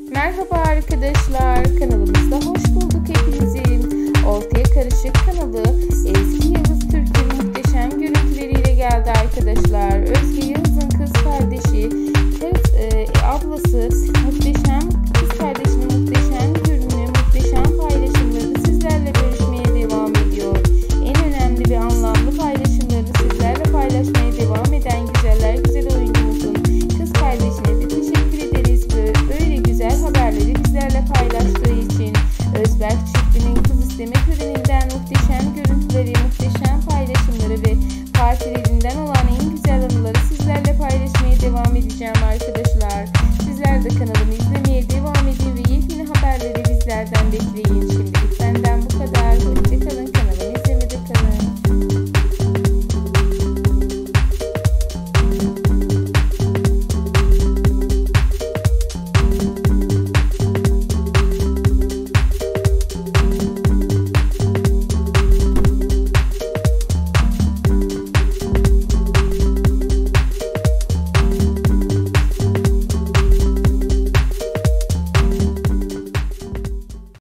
Merhaba arkadaşlar, kanalımızda hoş bulduk hepinizin. Ortaya Karışık kanalı Ezgi Yağız Türk'ün muhteşem görüntüleriyle geldi arkadaşlar. Özge Yağız'ın kız kardeşi, ablası muhteşem